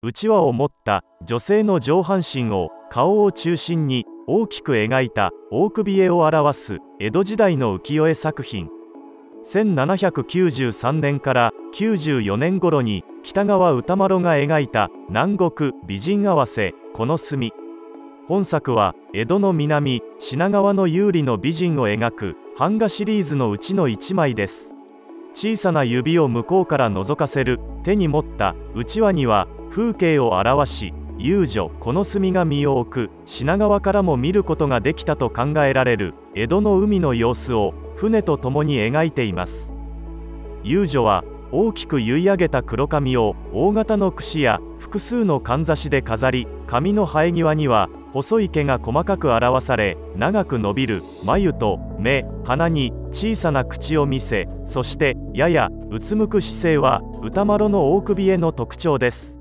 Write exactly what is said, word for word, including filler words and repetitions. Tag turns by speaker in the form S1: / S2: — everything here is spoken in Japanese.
S1: うちわを持った女性の上半身を顔を中心に大きく描いた大首絵を表す江戸時代の浮世絵作品。せんななひゃくきゅうじゅうさんねんからきゅうじゅうよねん頃に北川歌麿が描いた南国美人合わせこの墨。本作は江戸の南品川の優里の美人を描く版画シリーズのうちのいちまいです。小さな指を向こうから覗かせる手に持ったうちわには風景を表し、遊女この墨が身を置く品川からも見ることができたと考えられる江戸の海の様子を船とともに描いています。遊女は大きく結い上げた黒髪を大型の櫛や複数のかんざしで飾り、髪の生え際には細い毛が細かく表され、長く伸びる眉と目、鼻に小さな口を見せ、そしてややうつむく姿勢は歌麿の大首絵の特徴です。